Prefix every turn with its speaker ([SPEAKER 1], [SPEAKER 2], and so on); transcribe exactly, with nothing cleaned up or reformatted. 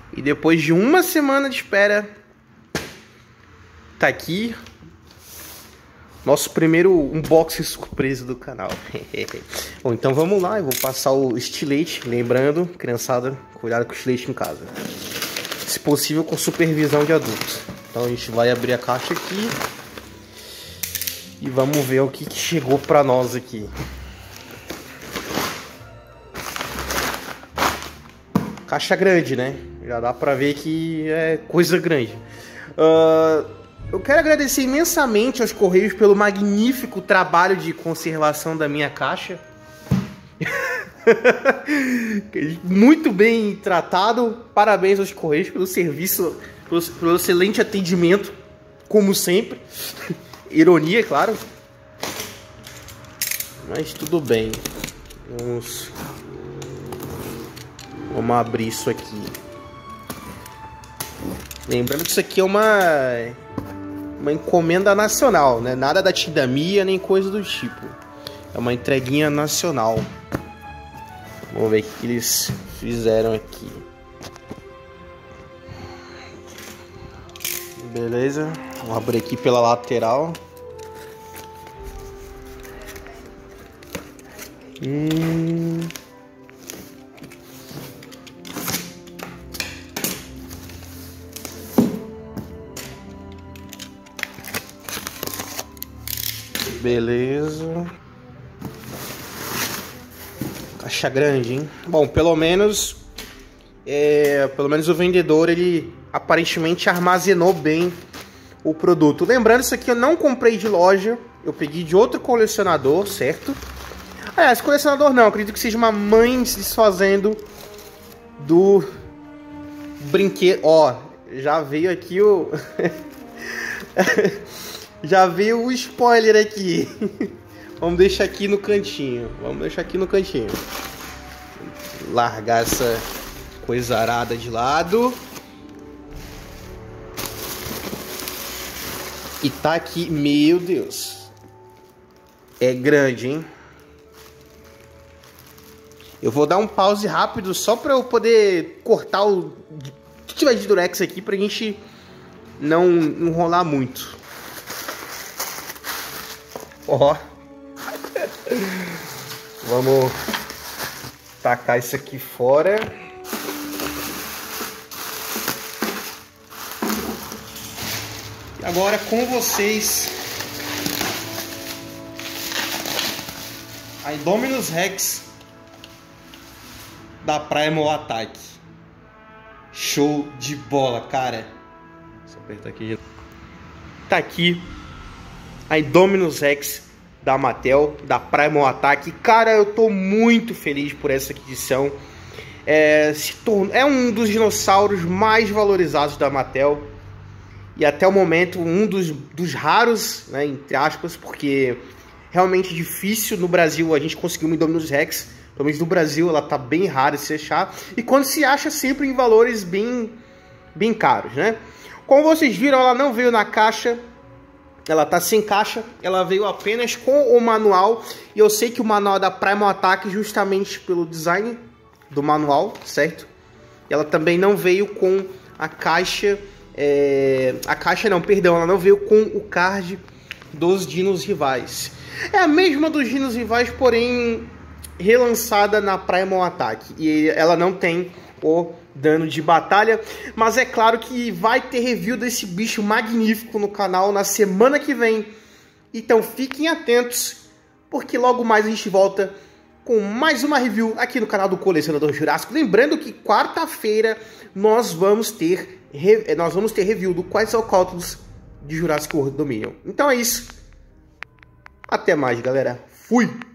[SPEAKER 1] E depois de uma semana de espera, tá aqui nosso primeiro unboxing surpresa do canal. Bom, então vamos lá, eu vou passar o estilete. Lembrando, criançada, cuidado com o estilete em casa. Se possível, com supervisão de adultos. Então a gente vai abrir a caixa aqui e vamos ver o que, que chegou pra nós aqui. Caixa grande, né? Já dá pra ver que é coisa grande. Uh, eu quero agradecer imensamente aos Correios pelo magnífico trabalho de conservação da minha caixa. Muito bem tratado. Parabéns aos Correios pelo serviço, pelo, pelo excelente atendimento, como sempre. Ironia, claro. Mas tudo bem. Vamos... Vamos abrir isso aqui. Lembrando que isso aqui é uma uma encomenda nacional, né? Nada da Tindamia nem coisa do tipo. É uma entreguinha nacional. Vamos ver o que eles fizeram aqui. Beleza. Vamos abrir aqui pela lateral. Hum... Beleza. Caixa grande, hein? Bom, pelo menos é, pelo menos o vendedor, ele aparentemente armazenou bem o produto. Lembrando, isso aqui eu não comprei de loja, eu peguei de outro colecionador, certo? Aliás, colecionador não, acredito que seja uma mãe se desfazendo do brinquedo. Ó, já veio aqui o... Já veio o spoiler aqui. Vamos deixar aqui no cantinho. Vamos deixar aqui no cantinho. Largar essa coisa arada de lado. E tá aqui. Meu Deus. É grande, hein? Eu vou dar um pause rápido só pra eu poder cortar o que tiver de durex aqui pra gente não enrolar muito. Ó, vamos tacar isso aqui fora. E agora com vocês a Indominus Rex da Primal Attack. Show de bola, cara. Deixa eu apertar aqui. Tá aqui a Indominus Rex da Mattel, da Primal Attack. Cara, eu tô muito feliz por essa aquisição. É, se torna, é um dos dinossauros mais valorizados da Mattel. E até o momento, um dos, dos raros, né, entre aspas, porque realmente difícil no Brasil a gente conseguir uma Indominus Rex. Pelo menos no Brasil ela tá bem rara de se achar. E quando se acha, sempre em valores bem, bem caros, né? Como vocês viram, ela não veio na caixa. Ela tá sem caixa, ela veio apenas com o manual. E eu sei que o manual é da Primal Attack, justamente pelo design do manual, certo? Ela também não veio com a caixa... É... A caixa não, perdão, ela não veio com o card dos dinos rivais. É a mesma dos dinos rivais, porém relançada na Primal Attack. E ela não tem o dano de batalha, mas é claro que vai ter review desse bicho magnífico no canal na semana que vem. Então fiquem atentos, porque logo mais a gente volta com mais uma review aqui no canal do Colecionador Jurássico. Lembrando que quarta-feira nós vamos ter nós vamos ter review do Quetzalcoatlus de Jurassic World Dominion. Então é isso. Até mais, galera. Fui!